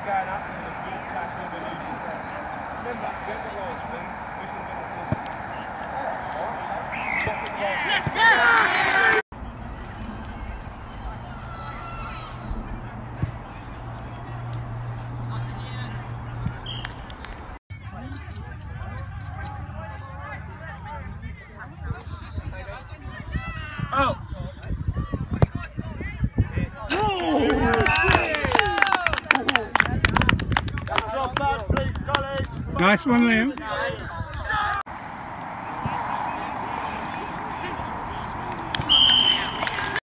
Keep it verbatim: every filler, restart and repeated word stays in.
going up to the full tackle of illusion. Remember, get the line spin. This one gets the Oh! Nice one, Liam.